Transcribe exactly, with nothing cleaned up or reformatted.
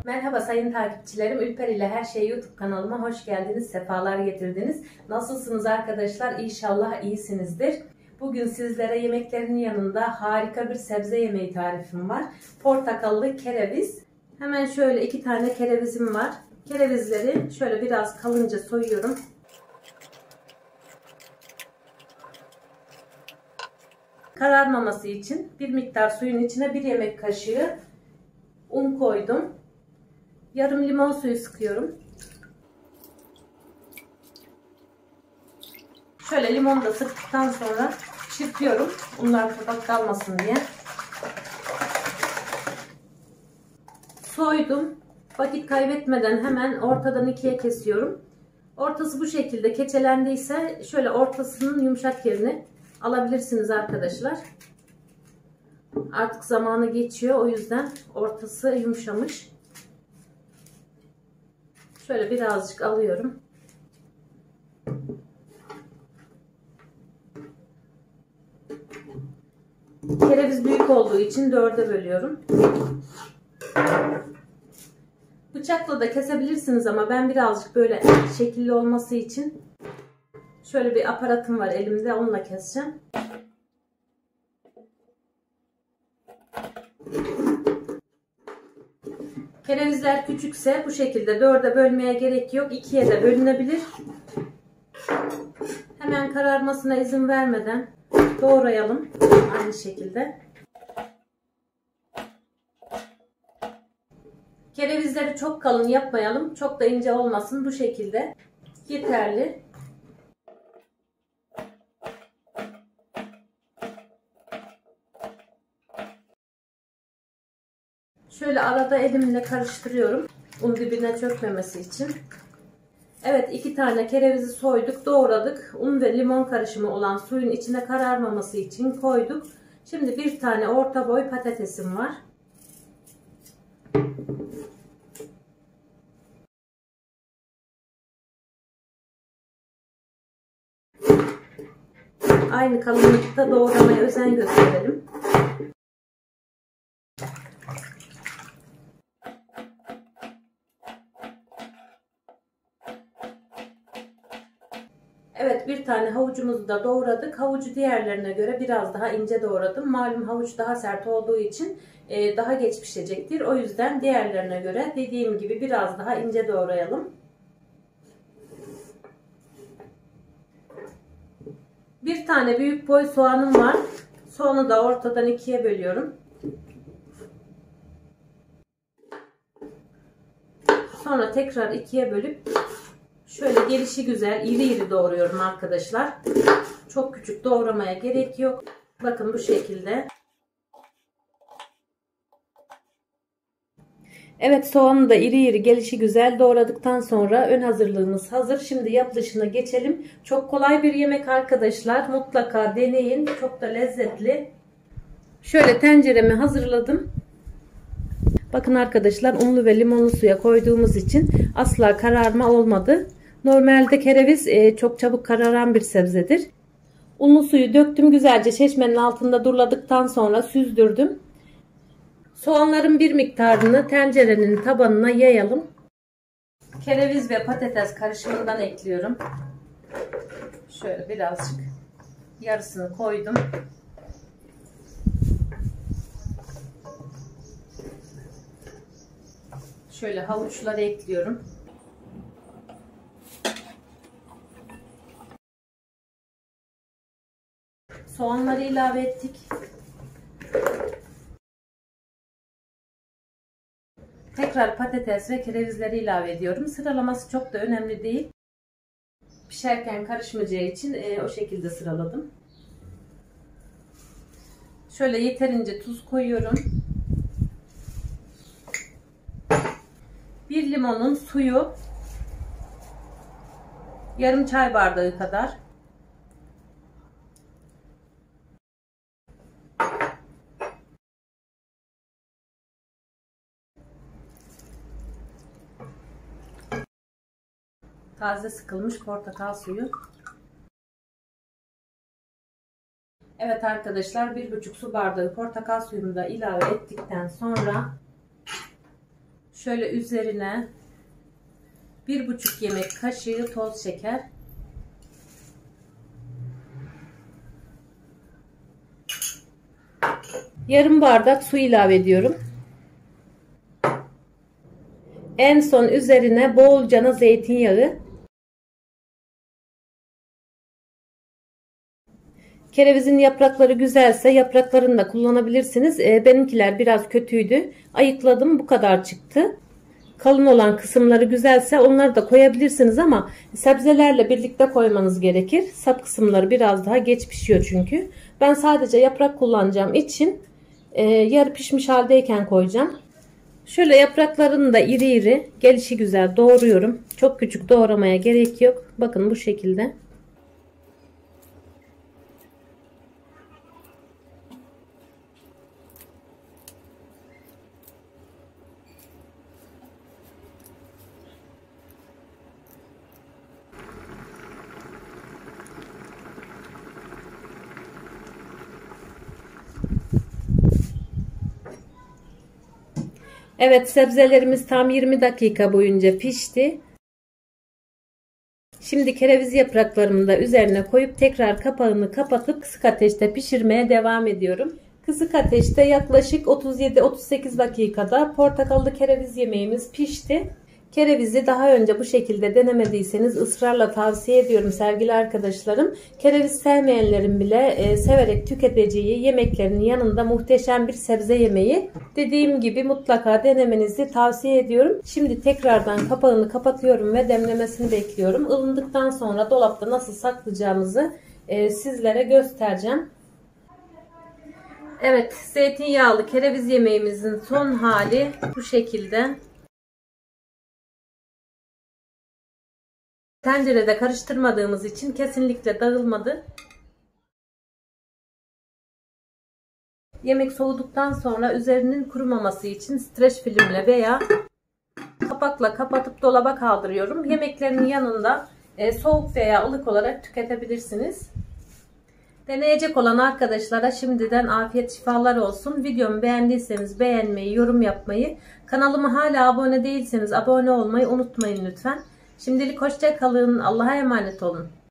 Merhaba sayın takipçilerim. Ülper ile Her Şey YouTube kanalıma hoş geldiniz, sefalar getirdiniz. Nasılsınız arkadaşlar? İnşallah iyisinizdir. Bugün sizlere yemeklerin yanında harika bir sebze yemeği tarifim var. Portakallı kereviz. Hemen şöyle iki tane kerevizim var. Kerevizleri şöyle biraz kalınca soyuyorum. Kararmaması için bir miktar suyun içine bir yemek kaşığı un koydum. Yarım limon suyu sıkıyorum. Şöyle limonu da sıktıktan sonra çırpıyorum. Unlar kapak kalmasın diye. Soydum. Vakit kaybetmeden hemen ortadan ikiye kesiyorum. Ortası bu şekilde keçelendiyse şöyle ortasının yumuşak yerini alabilirsiniz arkadaşlar. Artık zamanı geçiyor. O yüzden ortası yumuşamış. Şöyle birazcık alıyorum. Kereviz büyük olduğu için dörde bölüyorum. Bıçakla da kesebilirsiniz ama ben birazcık böyle şekilli olması için şöyle bir aparatım var elimde, onunla keseceğim. Kerevizler küçükse bu şekilde dörde bölmeye gerek yok. ikiye de bölünebilir. Hemen kararmasına izin vermeden doğrayalım aynı şekilde. Kerevizleri çok kalın yapmayalım. Çok da ince olmasın. Bu şekilde yeterli. Şöyle arada elimle karıştırıyorum. Un dibine çökmemesi için. Evet, iki tane kerevizi soyduk, doğradık. Un ve limon karışımı olan suyun içine kararmaması için koyduk. Şimdi bir tane orta boy patatesim var. Aynı kalınlıkta doğramaya özen gösterelim. Evet, bir tane havucumuzu da doğradık. Havucu diğerlerine göre biraz daha ince doğradım. Malum havuç daha sert olduğu için daha geç pişecektir. O yüzden diğerlerine göre dediğim gibi biraz daha ince doğrayalım. Bir tane büyük boy soğanım var. Soğanı da ortadan ikiye bölüyorum. Sonra tekrar ikiye bölüp şöyle gelişi güzel iri iri doğruyorum arkadaşlar. Çok küçük doğramaya gerek yok. Bakın bu şekilde. Evet, soğanı da iri iri gelişi güzel doğradıktan sonra ön hazırlığımız hazır. Şimdi yapılışına geçelim. Çok kolay bir yemek arkadaşlar. Mutlaka deneyin. Çok da lezzetli. Şöyle tenceremi hazırladım. Bakın arkadaşlar, unlu ve limonlu suya koyduğumuz için asla kararma olmadı. Normalde kereviz e, çok çabuk kararan bir sebzedir. Unlu suyu döktüm, güzelce çeşmenin altında duruladıktan sonra süzdürdüm. Soğanların bir miktarını tencerenin tabanına yayalım. Kereviz ve patates karışımından ekliyorum. Şöyle birazcık yarısını koydum. Şöyle havuçları ekliyorum. Soğanları ilave ettik. Tekrar patates ve kerevizleri ilave ediyorum. Sıralaması çok da önemli değil. Pişerken karışmayacağı için e, o şekilde sıraladım. Şöyle yeterince tuz koyuyorum. Bir limonun suyu, yarım çay bardağı kadar. Taze sıkılmış portakal suyu. Evet arkadaşlar, bir buçuk su bardağı portakal suyunu da ilave ettikten sonra Şöyle üzerine bir buçuk yemek kaşığı toz şeker. Yarım bardak su ilave ediyorum. En son üzerine bolcana zeytinyağı. Kerevizin yaprakları güzelse yapraklarını da kullanabilirsiniz. E, benimkiler biraz kötüydü. Ayıkladım, bu kadar çıktı. Kalın olan kısımları güzelse onları da koyabilirsiniz ama sebzelerle birlikte koymanız gerekir. Sap kısımları biraz daha geç pişiyor çünkü. Ben sadece yaprak kullanacağım için e, yarı pişmiş haldeyken koyacağım. Şöyle yapraklarını da iri iri, gelişi güzel doğruyorum. Çok küçük doğramaya gerek yok. Bakın bu şekilde. Evet, sebzelerimiz tam yirmi dakika boyunca pişti. Şimdi kereviz yapraklarımı da üzerine koyup tekrar kapağını kapatıp kısık ateşte pişirmeye devam ediyorum. Kısık ateşte yaklaşık otuz yedi otuz sekiz dakikada portakallı kereviz yemeğimiz pişti. Kerevizi daha önce bu şekilde denemediyseniz ısrarla tavsiye ediyorum sevgili arkadaşlarım. Kereviz sevmeyenlerin bile e, severek tüketeceği yemeklerin yanında muhteşem bir sebze yemeği. Dediğim gibi mutlaka denemenizi tavsiye ediyorum. Şimdi tekrardan kapağını kapatıyorum ve demlemesini bekliyorum. Ilındıktan sonra dolapta nasıl saklayacağımızı e, sizlere göstereceğim. Evet, zeytinyağlı kereviz yemeğimizin son hali bu şekilde. Tencerede karıştırmadığımız için kesinlikle dağılmadı. Yemek soğuduktan sonra üzerinin kurumaması için streç filmle veya kapakla kapatıp dolaba kaldırıyorum. Yemeklerin yanında e, soğuk veya ılık olarak tüketebilirsiniz. Deneyecek olan arkadaşlara şimdiden afiyet şifalar olsun. Videomu beğendiyseniz beğenmeyi, yorum yapmayı, kanalıma hala abone değilseniz abone olmayı unutmayın lütfen. Şimdilik hoşça kalın. Allah'a emanet olun.